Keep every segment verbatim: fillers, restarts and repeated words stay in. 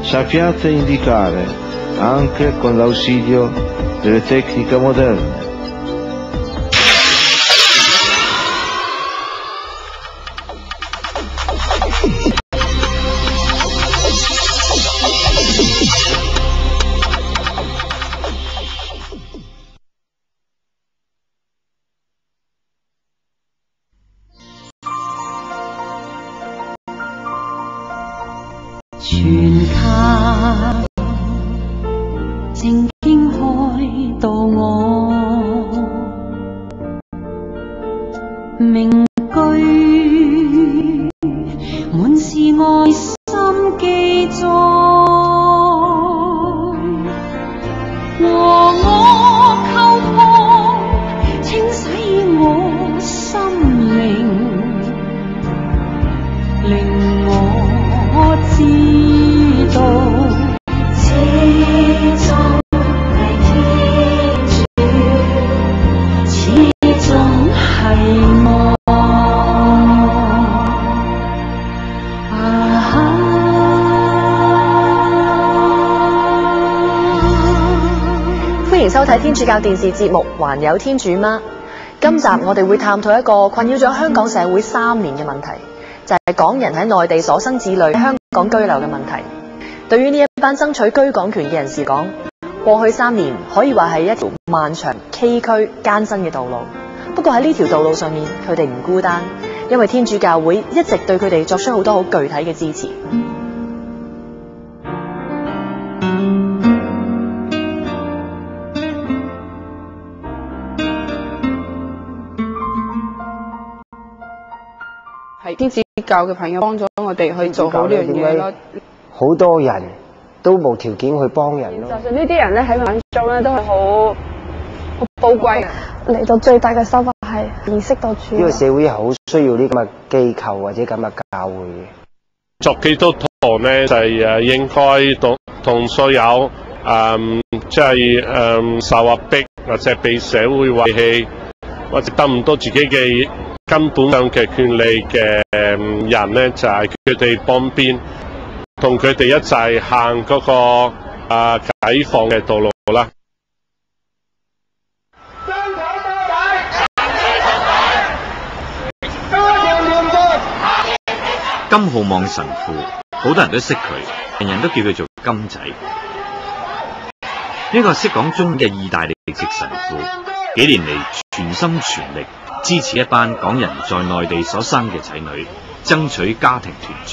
sappiate indicare, anche con l'ausilio delle tecniche moderne. 全靠正經開導我，名句滿是愛心記載，和我溝通清洗我心靈，令我知道始終係天主，始終係我。啊哈！ 歡迎收睇天主教電視節目《還有天主嗎》。今集我哋會探討一個困擾咗香港社會三年嘅問題，就係港人喺內地所生子女香港居留嘅問題。對於呢一班爭取居港權嘅人士講，過去三年可以話係一條漫長、崎嶇、艱辛嘅道路。不過喺呢條道路上面，佢哋唔孤單，因為天主教會一直對佢哋作出好多好具體嘅支持。 係天主教嘅朋友幫咗我哋去做好呢樣嘢咯。 好多人都無條件去幫人咯。 就算呢啲人咧喺眼中咧都係好好寶貴嘅。 嚟到最大嘅收穫係認識到主。 呢個社會係好需要呢咁嘅機構或者咁嘅教會嘅。 作基督徒咧就係誒應該同同所有誒即係誒受壓迫或者被社會遺棄或者得唔到自己嘅根本上嘅權利嘅人咧，就係佢哋幫邊，同佢哋一齊行嗰個啊解放嘅道路啦。 金浩望神父，好多人都識佢，人人都叫佢做金仔。呢個識講中文嘅意大利籍神父，幾年嚟全心全力支持一班港人在內地所生嘅仔女，爭取家庭團聚。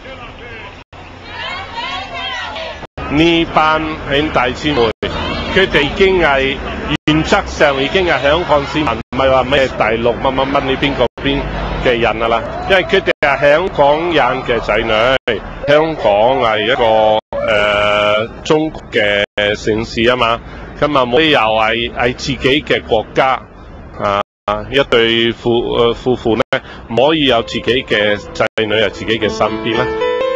呢班兄弟姊妹，佢哋已經係原則上已經係香港市民，唔係話咩大陸乜乜乜呢邊個邊嘅人啊啦，因為佢哋係香港人嘅仔女，香港係一個誒、呃、中國嘅城市啊嘛，咁啊冇理由係係自己嘅國家啊。一對夫誒夫婦咧，唔可以有自己嘅仔女喺自己嘅身邊咧。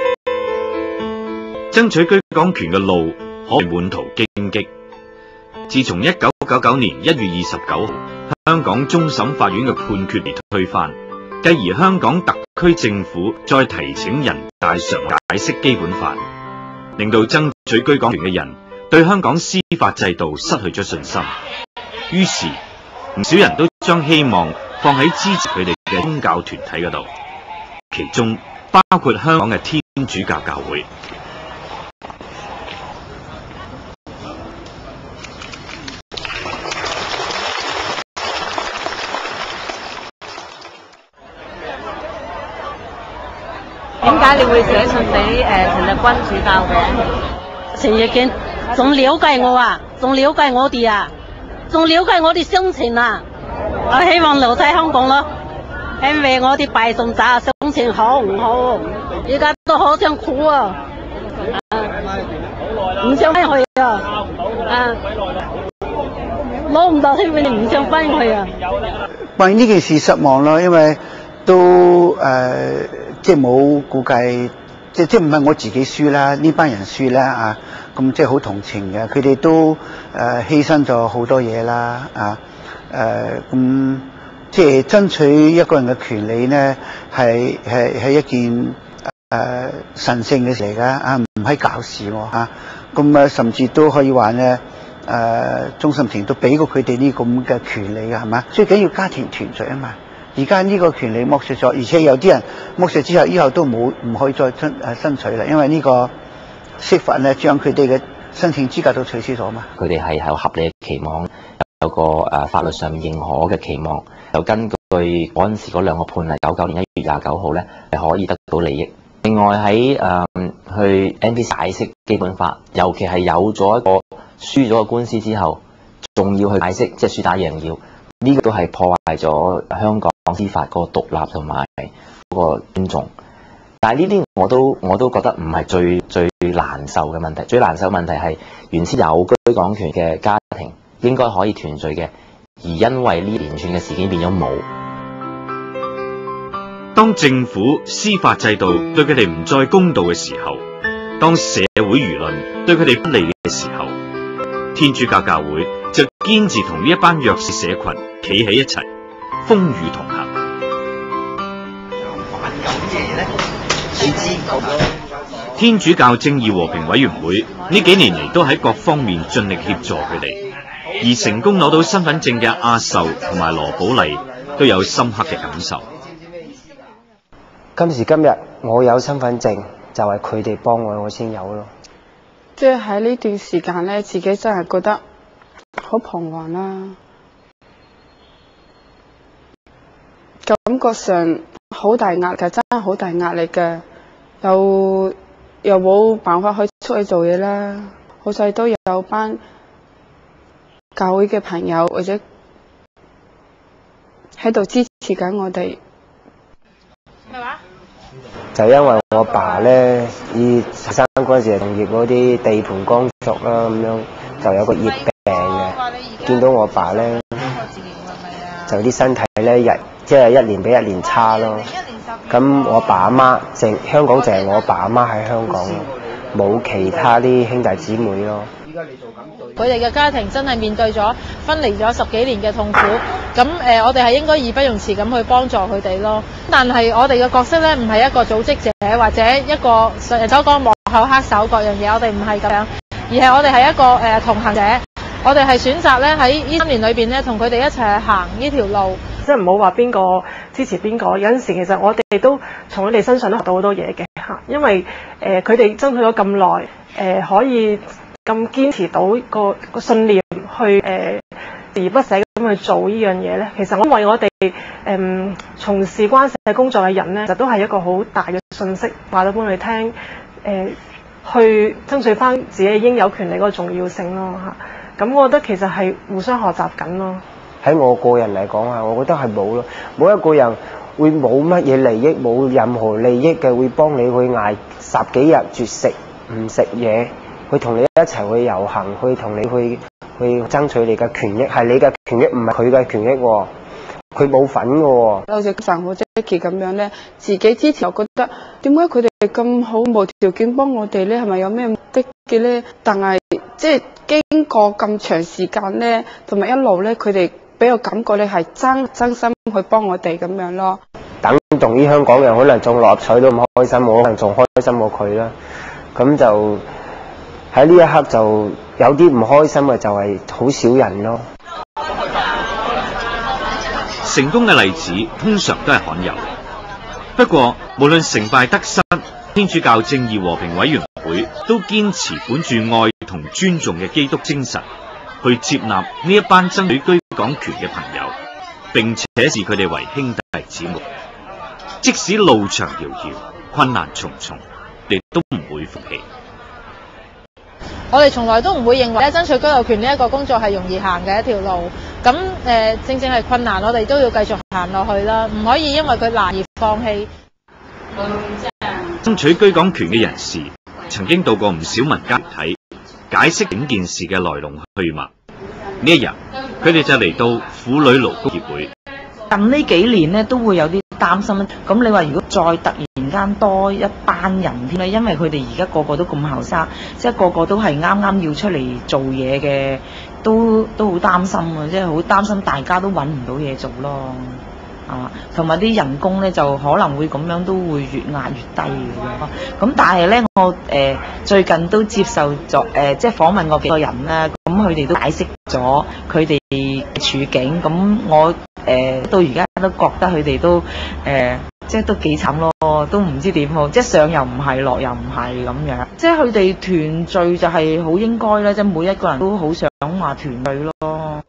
爭取居港權嘅路可謂滿途荊棘。自從一九九九年一月二十九號香港終審法院嘅判決被推翻，繼而香港特區政府再提請人大常委解釋基本法，令到爭取居港權嘅人對香港司法制度失去咗信心。於是唔少人都將希望放喺支持佢哋嘅宗教團體嗰度，其中包括香港嘅天主教教會。 點解你會寫信俾誒陳日君主教嘅？ 陳日君仲了解我啊，仲了解我哋啊，仲了解我哋心情啊！我希望留喺香港咯，因為我哋拜信者心情好唔好？而家都好想哭啊！唔想翻去啊！啊，攞唔到身份證唔想翻去啊！ 為呢件事失望咯，因為都誒、呃、即係冇估計，即即唔係我自己輸啦，呢班人輸啦啊！咁即係好同情嘅，佢哋都誒、呃、犧牲咗好多嘢啦啊！誒、呃、咁即係爭取一個人嘅權利呢，係係係一件誒神聖嘅事嚟㗎啊，唔係搞事喎嚇。咁啊，甚至都可以話咧誒，終審庭都俾過佢哋呢咁嘅權利㗎，係嘛？最緊要家庭團聚啊嘛。而家呢個權利剝削咗，而且有啲人剝削之後，以後都冇唔可以再爭誒爭取啦，因為呢個釋法咧將佢哋嘅申請資格都取消咗嘛。 佢哋係有合理嘅期望，有個誒法律上面認可嘅期望，就根據嗰陣時嗰兩個判例，九九年一月廿九號咧係可以得到利益。另外喺誒、呃、去 N P C 解釋基本法，尤其係有咗一個輸咗個官司之後，仲要去解釋，即係輸打贏要，呢、這個都係破壞咗香港司法嗰個獨立同埋嗰個尊重。但係呢啲我都我都覺得唔係最最難受嘅問題，最難受嘅問題係原先有居港權嘅家庭應該可以團聚嘅，而因為呢連串嘅事件變咗冇。 當政府司法制度對佢哋唔再公道嘅時候，當社會輿論對佢哋不利嘅時候，天主教教會就堅持同呢一班弱勢社群企喺一齊，風雨同行。天主教正義和平委員會呢幾年嚟都喺各方面盡力協助佢哋，而成功攞到身份證嘅阿秀同埋羅寶麗都有深刻嘅感受。 今時今日我有身份證，就係佢哋幫我，我先有咯。 即係喺呢段時間咧，自己真係覺得好彷徨啦，感覺上好大壓力，真係好大壓力嘅，又又冇辦法去出去做嘢啦。好彩都有班教會嘅朋友或者喺度支持緊我哋。咩話？ 就因為我爸咧，以後生嗰陣時係從業嗰啲地盤工作啦，咁樣就有個熱病嘅。見到我爸咧，就啲身體咧日即係一年比一年差咯。咁我爸阿媽淨香港淨係我爸阿媽喺香港咯，冇其他啲兄弟姊妹咯。 佢哋嘅家庭真係面對咗分離咗十幾年嘅痛苦，咁誒、呃，我哋係應該義不容辭咁去幫助佢哋咯。但係我哋嘅角色咧，唔係一個組織者或者一個所講幕後黑手各樣嘢，我哋唔係咁樣，而係我哋係一個誒、呃、同行者。我哋係選擇咧喺呢三年裏邊咧，同佢哋一齊去行呢條路。 即係唔好話邊個支持邊個，有陣時其實我哋都從佢哋身上都學到好多嘢嘅嚇，因為誒佢哋爭取咗咁耐，誒可以咁堅持到個個信念去誒鍥而不捨咁去做呢樣嘢咧。其實我為我哋誒從事關社工作嘅人咧，其實都係一個好大嘅信息，話到俾佢哋聽，誒、呃、去爭取翻自己應有權利嗰個重要性咯嚇。咁我覺得其實係互相學習緊咯。 喺我個人嚟講啊，我覺得係冇咯，冇一個人會冇乜嘢利益，冇任何利益嘅會幫你去捱十幾日絕食唔食嘢，去同你一齊去遊行，去同你去去爭取你嘅權益，係你嘅權益，唔係佢嘅權益喎，佢冇份嘅喎。 好似神好 Jackie 咁樣咧，自己之前又覺得點解佢哋咁好無條件幫我哋咧？係咪有咩目的嘅咧？但係即係經過咁長時間咧，同埋一路咧，佢哋俾我感覺咧係真真心去幫我哋咁樣咯。 等同於香港人可能中六合彩都唔開心，我可能仲開心過佢啦。咁就喺呢一刻就有啲唔開心嘅，就係好少人咯。 成功嘅例子通常都係罕有，不過無論成敗得失，天主教正義和平委員會都堅持本住愛同尊重嘅基督精神，去接納呢一班爭取居港權嘅朋友，並且視佢哋為兄弟姊妹。即使路長遙遙，困難重重，亦都唔會放棄。 我哋從來都唔會認為咧爭取居留權呢一個工作係容易行嘅一條路。咁誒、呃，正正係困難，我哋都要繼續行落去啦，唔可以因為佢難而放棄。 爭取居港權嘅人士曾經到過唔少民間體，解釋整件事嘅來龍去脈。呢一日，佢哋就嚟到婦女勞工協會。 近呢幾年咧，都會有啲擔心。咁你話如果再突然間多一班人添咧，因為佢哋而家個個都咁後生，即係個個都係啱啱要出嚟做嘢嘅，都都好擔心啊！即係好擔心大家都揾唔到嘢做咯。 啊，同埋啲人工咧就可能會咁樣都會越壓越低嘅。咁但係咧，我誒、呃、最近都接受咗誒、呃，即係訪問過幾個人啦，咁佢哋都解釋咗佢哋嘅處境。咁我誒、呃、到而家都覺得佢哋都誒、呃、即係都幾慘咯，都唔知點好，即係上又唔係，落又唔係咁樣。即係佢哋團聚就係好應該啦，即係每一個人都好想話團聚咯。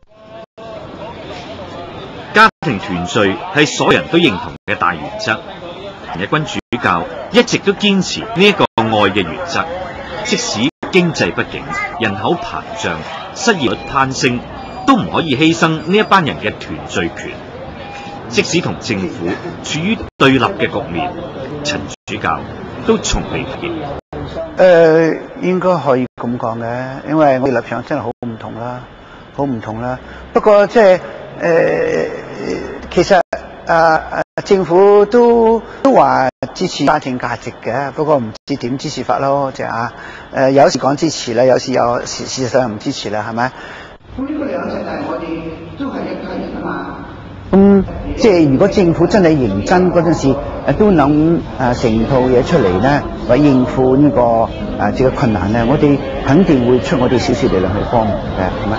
家庭團聚係所有人都認同嘅大原則。日軍主教一直都堅持呢一個愛嘅原則，即使經濟不景、人口膨脹、失業率攀升，都唔可以犧牲呢一班人嘅團聚權。即使同政府處於對立嘅局面，陳主教都從未妥協。 誒、呃，應該可以咁講嘅，因為我哋立場真係好唔同啦，好唔同啦。不過即係誒，其實啊啊政府都都話支持家庭價值嘅，不過唔知點支持法咯，即係啊誒，有時講支持啦，有時有事事實上唔支持啦，係咪？咁呢個兩世代我哋都係一家人啊嘛。咁、嗯、即係如果政府真係認真嗰陣時，誒都諗誒成套嘢出嚟咧，為應付呢、這個誒這個困難咧，我哋肯定會出我哋少少力量去幫忙嘅，係咪？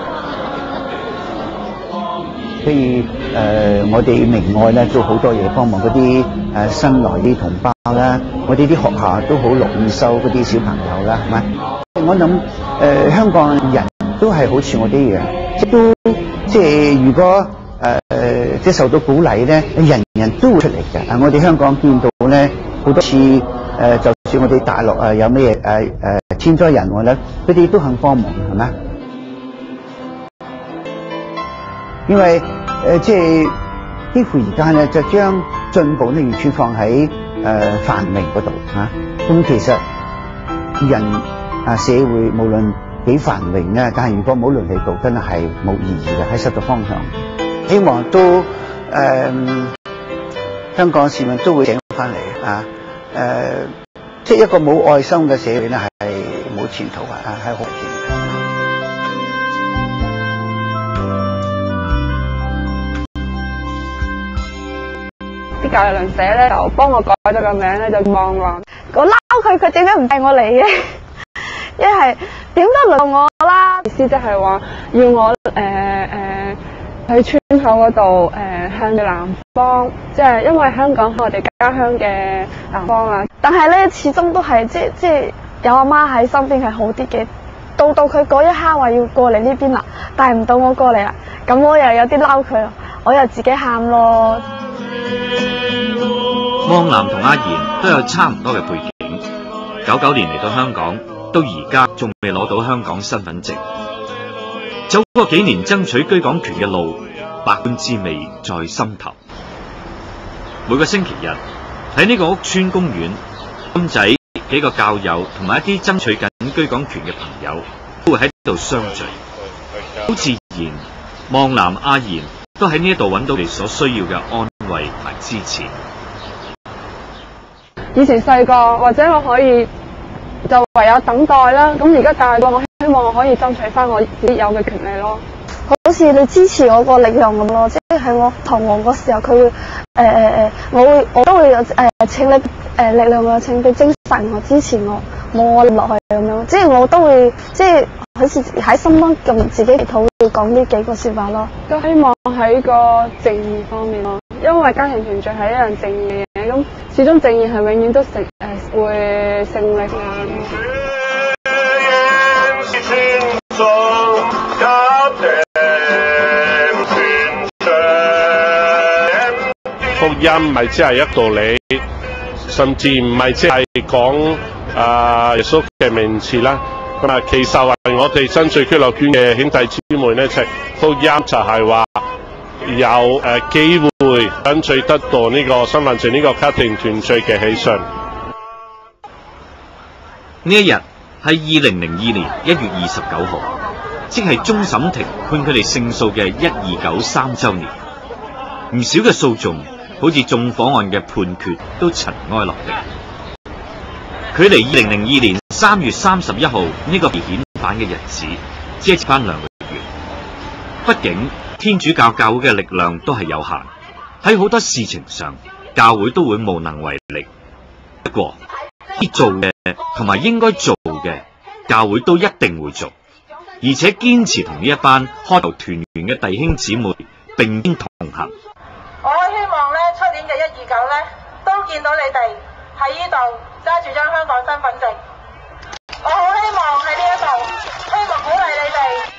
所以誒、呃，我哋明愛咧做好多嘢幫忙嗰啲誒新來啲同胞啦，我哋啲學校都好樂意收嗰啲小朋友啦，係咪？我諗誒、呃、香港人都係好似我哋一樣，即都即係如果。誒、呃，即係受到鼓勵咧，人人都會出嚟嘅。啊，我哋香港見到咧好多次，誒、呃，就算我哋大陸啊有咩誒誒天災人禍咧，佢哋都肯幫忙，係咪？因為誒、呃，即係幾乎而家咧就將進步咧完全放喺誒、呃、繁榮嗰度嚇。咁、啊、其實人啊社會無論幾繁榮咧，但係如果冇倫理道德，真係冇意義嘅，喺失咗方向。希望都誒、呃、香港市民都會醒翻嚟啊！誒、呃，即係一個冇愛心嘅社會咧，係冇前途啊！係好啲教育鄰舍咧就幫我改咗個名咧，就望話我撈佢，佢點解唔帶我嚟嘅？一係點都輪我啦！意思即係話要我誒誒。呃呃喺村口嗰度，誒、呃、向住南方，即係因為香港係我哋家鄉嘅南方啊。但係咧，始終都係即即係有阿媽喺身邊係好啲嘅。到到佢嗰一刻話要過嚟呢邊啦，帶唔到我過嚟啦，咁我又有啲嬲佢咯，我又自己喊咯。 汪南同阿賢都有差唔多嘅背景，九九年嚟到香港，到而家仲未攞到香港身份證。走過幾年爭取居港權嘅路，百般滋味在心頭。每個星期日喺呢個屋邨公園，金仔幾個教友同埋一啲爭取緊居港權嘅朋友都會喺度相聚。好自然，望南阿賢都喺呢一度揾到你所需要嘅安慰同埋支持。 以前細個或者我可以就唯有等待啦，咁而家大個我希望我可以爭取翻我自己有嘅權利咯。 好似你支持我個力量咁咯，即係喺我逃亡嗰時候，佢會誒誒誒，我會我都會有誒請你誒力量啊，請俾精神我支持我，冇我落去咁樣，即係我都會即係好似喺心中咁自己祈禱會講呢幾個說話咯。 都希望喺個正義方面咯，因為家庭團聚係一樣正義嘅嘢，咁始終正義係永遠都成誒、呃、會勝利嘅。 福音唔係只係一道理，甚至唔係只係講啊耶穌嘅名詞啦。咁啊，其實係我哋爭取居留權嘅兄弟姊妹咧，就福音就係話有誒、呃、機會爭取得到呢個身份證呢個家庭團聚嘅喜訊。 呢一日係二零零二年一月二十九號，即係終審庭判佢哋勝訴嘅一二九三週年。唔少嘅訴訟，好似縱火案嘅判決都塵埃落定。距離二零零二年三月三十一號呢個被遣返嘅日子，只係翻兩個月。畢竟天主教教會嘅力量都係有限， 喺好多事情上，教會都會無能為力。不過，啲做嘅同埋應該做嘅，教會都一定會做，而且堅持同呢一班開頭團圓嘅弟兄姊妹並肩同行。 我希望咧，出年嘅一二九咧，都見到你哋喺呢度揸住張香港身份證。我好希望喺呢一度，希望鼓勵你哋。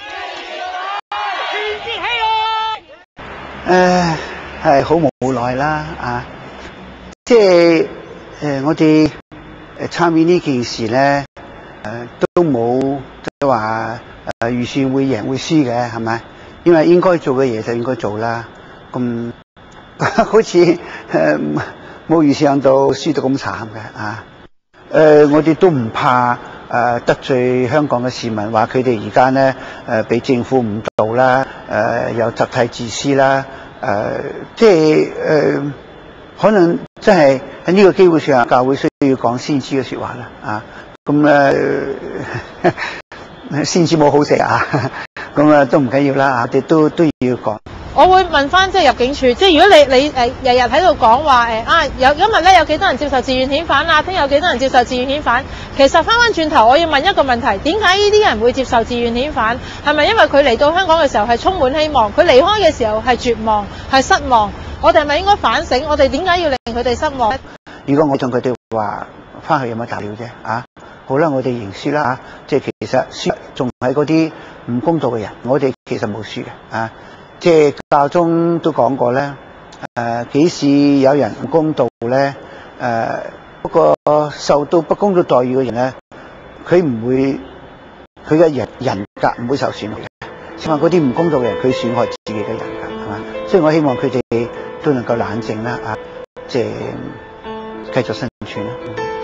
誒係好無奈啦啊！即係誒、呃、我哋誒參與呢件事咧，誒、呃、都冇即係話誒預算會贏會輸嘅係咪？因為應該做嘅嘢就應該做啦。咁好似誒冇預想到輸到咁慘嘅啊！誒、呃、我哋都唔怕誒、呃、得罪香港嘅市民，話佢哋而家咧誒俾政府誤導啦，誒、呃、有集體自私啦。誒、呃，即係誒、呃，可能真係喺呢個機會上，教會需要講先知嘅説話啦，啊，咁咧、呃、先知冇好食啊，咁啊都唔緊要啦，我哋都都要講。 我會問翻即係入境處，即係如果你你誒日日喺度講話誒啊有今日咧有幾多人接受自願遣返啊，聽日有幾多人接受自願遣返？其實翻翻轉頭，我要問一個問題：點解呢啲人會接受自願遣返？係咪因為佢嚟到香港嘅時候係充滿希望，佢離開嘅時候係絕望、係失望？我哋係咪應該反省？我哋點解要令佢哋失望？ 如果我同佢哋話翻去有乜大了啫？啊，好啦，我哋認輸啦啊！即係其實輸仲係嗰啲唔公道嘅人，我哋其實冇輸嘅啊。即係教宗都講過咧，誒、呃、幾時有人唔公道咧？誒、呃、嗰個受到不公道待遇嘅人咧，佢唔會佢嘅人人格唔會受損害嘅。因為嗰啲唔公道嘅人，佢損害自己嘅人格，係嘛？所以我希望佢哋都能夠冷靜啦，啊，即係繼續生存啦。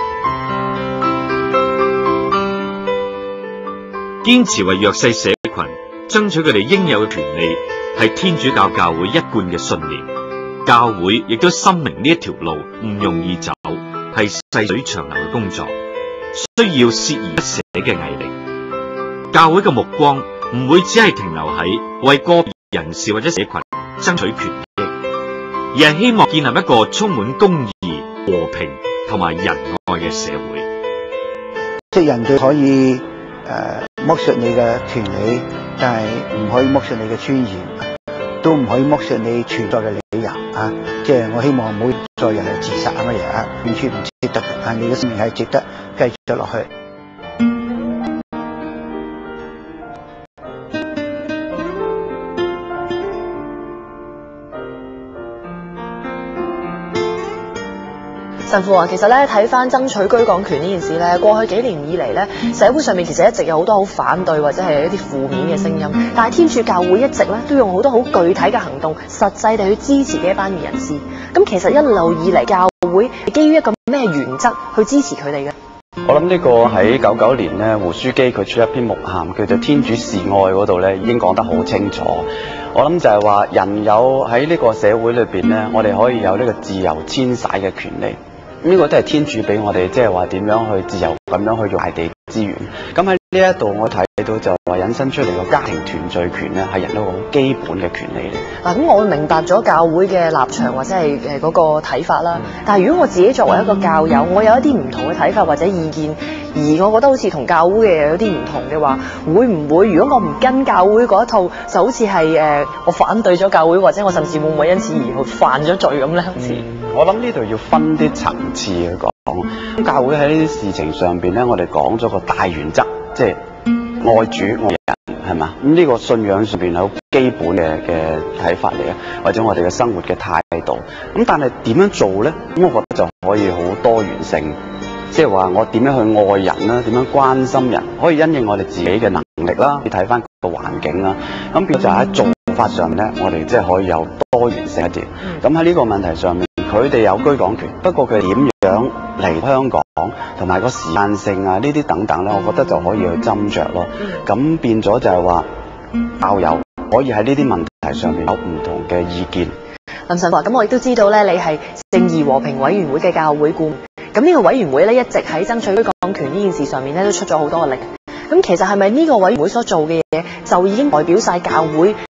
堅持為弱勢社群爭取佢哋應有嘅權利，係天主教教會一貫嘅信念。教會亦都深明呢一條路唔容易走，係細水長流嘅工作，需要鍥而不捨嘅毅力。教會嘅目光唔會只係停留喺為個別人士或者社群爭取權益，而係希望建立一個充滿公義、和平同埋仁愛嘅社會。 即係人哋可以誒剝削你嘅權利，但係唔可以剝削你嘅尊嚴，都唔可以剝削你存在嘅理由啊！即係我希望唔好再人嚟自殺乜嘢啊，完全唔值得嘅。啊，你嘅生命係值得繼續落去。 神父啊，其實咧睇翻爭取居港權呢件事咧，過去幾年以嚟咧，社會上面其實一直有好多好反對或者係一啲負面嘅聲音，但係天主教會一直咧都用好多好具體嘅行動，實際地去支持嘅一班嘅人士。咁其實一路以嚟教會係基於一個咩原則去支持佢哋嘅？ 我諗呢個喺九九年咧，胡書基佢出一篇牧函，叫做《天主是愛》嗰度咧，已經講得好清楚。我諗就係話，人有喺呢個社會裏邊咧，我哋可以有呢個自由遷徙嘅權利。呢個都係天主俾我哋，即係話點樣去自由咁樣去用大地資源。咁喺呢一度我睇到就話引申出嚟個家庭團聚權咧，係人一個好基本嘅權利嚟。 嗱，咁我明白咗教會嘅立場或者係誒嗰個睇法啦。嗯、但係如果我自己作為一個教友，我有一啲唔同嘅睇法或者意見，而我覺得好似同教會嘅有啲唔同嘅話，會唔會如果我唔跟教會嗰一套，就好似係誒我反對咗教會，或者我甚至會唔會因此而去犯咗罪咁咧？好似、嗯、我諗呢度要分啲層次去講。教會喺呢啲事情上邊咧，我哋講咗個大原則，即係愛主愛人，係嘛？咁呢個信仰上邊係好基本嘅嘅睇法嚟嘅，或者我哋嘅生活嘅態度。咁但係點樣做咧？咁我覺得就可以好多元性，即係話我點樣去愛人啦，點樣關心人，可以因應我哋自己嘅能力啦，去睇翻個環境啦。咁變咗就喺做法上面咧，我哋即係可以有多元性一啲。咁喺呢個問題上面，佢哋有居港權，不過佢點樣嚟香港同埋個時間性啊，呢啲等等咧，我覺得就可以去斟酌咯。咁變咗就係話教友可以喺呢啲問題上面有唔同嘅意見。林神父，咁我亦都知道咧，你係正義和平委員會嘅教會顧問。咁呢個委員會咧，一直喺爭取居港權呢件事上面咧，都出咗好多嘅力。咁其實係咪呢個委員會所做嘅嘢，就已經代表晒教會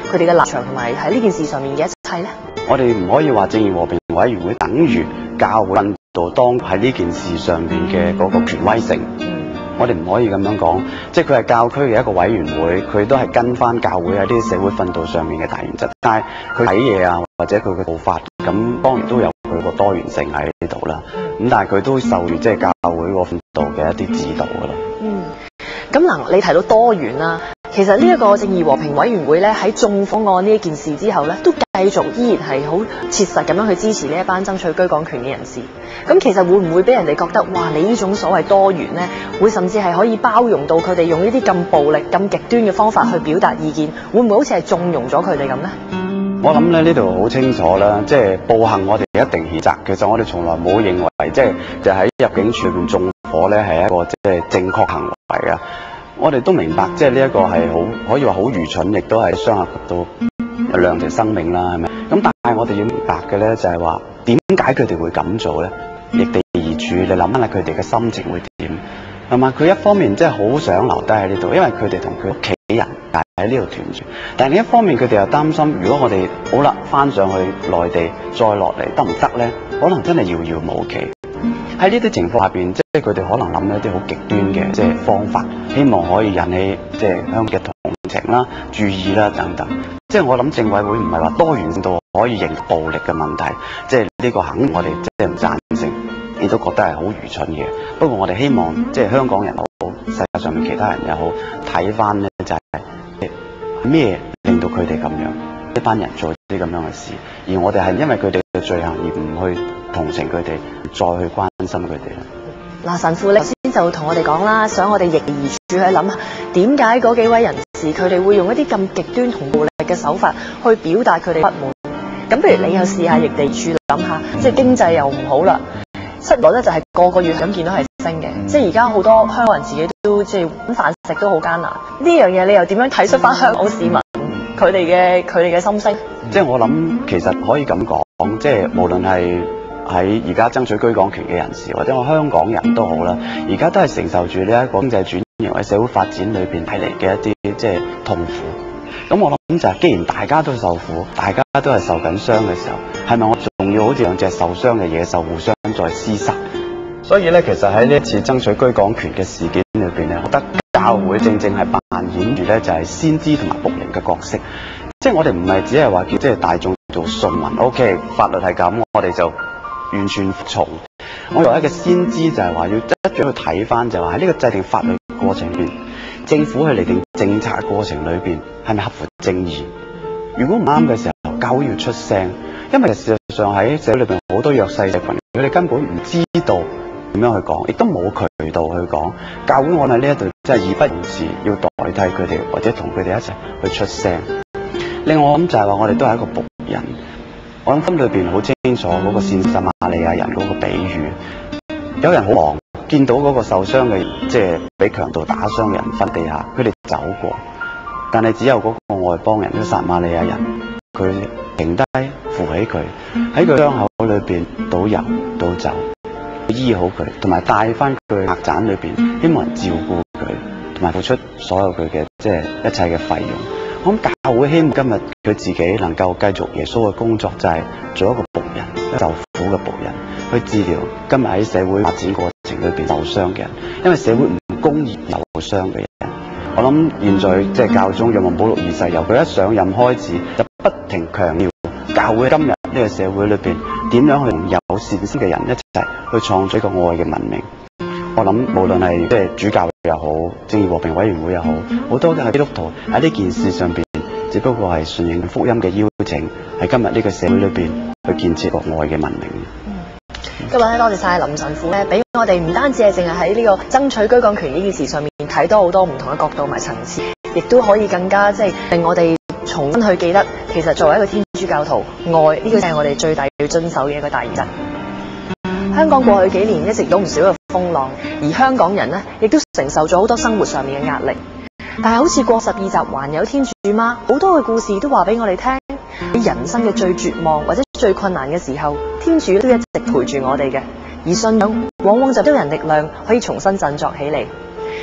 佢哋嘅立場同埋喺呢件事上面嘅一切呢？ 我哋唔可以話正義和平委員會等於教會訓導當喺呢件事上面嘅嗰個權威性。我哋唔可以咁樣講，即係佢係教區嘅一個委員會，佢都係跟翻教會喺啲社會訓導上面嘅大原則。但係佢睇嘢啊，或者佢嘅做法，咁當然都有佢個多元性喺呢度啦。咁但係佢都受住即係教會個訓導嘅一啲指導噶啦。 嗯，咁嗱，你提到多元啦，其實呢一個正義和平委員會咧喺中方案呢一件事之後咧，都繼續依然係好切實咁樣去支持呢一班爭取居港權嘅人士。咁其實會唔會俾人哋覺得，哇！你呢種所謂多元咧，會甚至係可以包容到佢哋用呢啲咁暴力、咁極端嘅方法去表達意見，會唔會好似係縱容咗佢哋咁呢？ 我諗咧呢度好清楚啦，即係暴行我哋一定譴責。其實我哋從來冇認為即係就喺入境處裏邊縱火咧係一個即係正確行為啊！我哋都明白，即係呢一個係好可以話好愚蠢，亦都係傷害到兩條生命啦，係咪？咁但係我哋要明白嘅咧就係話，點解佢哋會咁做咧？易地而處，你諗下佢哋嘅心情會點？係嘛？佢一方面真係好想留低喺呢度，因為佢哋同佢屋企人喺呢度團住。但係另一方面，佢哋又擔心，如果我哋好啦翻上去內地再落嚟得唔得咧？可能真係遙遙無期。喺呢啲情況下邊，即係佢哋可能諗一啲好極端嘅即係方法，希望可以引起即係香港嘅同情啦、注意啦等等。即係我諗政委會唔係話多元到可以認暴力嘅問題，即係呢個肯定我哋即係唔贊成，亦都覺得係好愚蠢嘅。不過我哋希望即係香港人好，世界上面其他人又好，睇翻咧就係咩令到佢哋咁樣一班人做啲咁樣嘅事，而我哋係因為佢哋嘅罪行而唔去同情佢哋，再去關心佢哋。 嗱，神父你頭先就同我哋講啦，想我哋逆而處去諗下，點解嗰幾位人士佢哋會用一啲咁極端同暴力嘅手法去表達佢哋不滿？咁不如你又試下逆地處諗下，即係經濟又唔好啦，失業率咧就係個個月咁見到係升嘅，即係而家好多香港人自己都即係揾飯食都好艱難。呢樣嘢你又點樣睇出翻香港市民佢哋嘅佢哋嘅心聲？ 即係我諗其實可以咁講，即係無論係喺而家爭取居港權嘅人士，或者我香港人都好啦，而家都係承受住呢一個經濟轉型或者社會發展裏邊帶嚟嘅一啲即係痛苦。咁我諗就係，既然大家都受苦，大家都係受緊傷嘅時候，係咪我仲要好似兩隻受傷嘅野獸互相再廝殺？所以咧，其實喺呢一次爭取居港權嘅事件裏邊咧，我覺得教會正正係扮演住咧就係先知同埋僕人嘅角色。即係我哋唔係只係話叫即係大眾做順民 ，OK， 法律係咁，我哋就完全服從。我作為一個先知就係話要一早去睇翻，就係話喺呢個制定法律過程裏邊，政府去釐定政策嘅過程裏邊係咪合乎正義？如果唔啱嘅時候，教會要出聲，因為事實上喺社會裏邊好多弱勢社群，佢哋根本唔知道點樣去講，亦都冇渠道去講。教會我喺呢一度真係義不容辭，要代替佢哋或者同佢哋一齊去出聲。另外我諗就係話，我哋都係一個僕人。我諗心裏邊好清楚嗰個善撒瑪利亞人嗰個比喻，有人好忙，見到嗰個受傷嘅，即係俾強盜打傷嘅人瞓地下，佢哋走過，但係只有嗰個外邦人，嗰個撒瑪利亞人，佢停低扶起佢，喺佢傷口裏邊倒油倒酒，醫好佢，同埋帶翻佢去客棧裏邊，希望人照顧佢，同埋付出所有佢嘅即係一切嘅費用。我諗教會希望今日佢自己能夠繼續耶穌嘅工作，就係做一個僕人，一個受苦嘅僕人，去治療今日喺社會發展過程裏邊受傷嘅人，因為社會唔公義受傷嘅人。我諗現在即係教宗若望保祿二世由佢一上任開始，就不停強調教會今日呢個社會裏邊點樣去同有善心嘅人一齊去創造一個愛嘅文明。我諗無論係即係主教又好，正義和平委員會又好，好多嘅基督徒喺呢件事上邊，只不過係順應福音嘅邀請，喺今日呢個社會裏邊去建設個愛嘅文明。 嗯、今日咧多謝晒林神父咧，俾我哋唔單止係淨係喺呢個爭取居港權呢件事上面睇到好多唔同嘅角度同埋層次，亦都可以更加即係令我哋重新去記得，其實作為一個天主教徒，愛呢個係我哋最大要遵守嘅一個大原則。香港過去幾年一直有唔少嘅風浪，而香港人呢亦都承受咗好多生活上面嘅壓力。但係好似過十二集還有天主嗎？好多嘅故事都話俾我哋聽，喺人生嘅最絕望或者最困難嘅時候，天主都一直陪住我哋嘅。而信仰往往就俾人力量可以重新振作起嚟。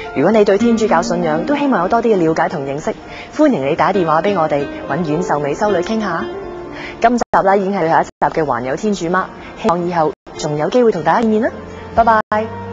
如果你對天主教信仰都希望有多啲嘅了解同認識，歡迎你打電話俾我哋揾阮秀美修女傾下。今集啦已經係最後一集嘅環有天主嗎，希望以後仲有機會同大家見面啦，拜拜。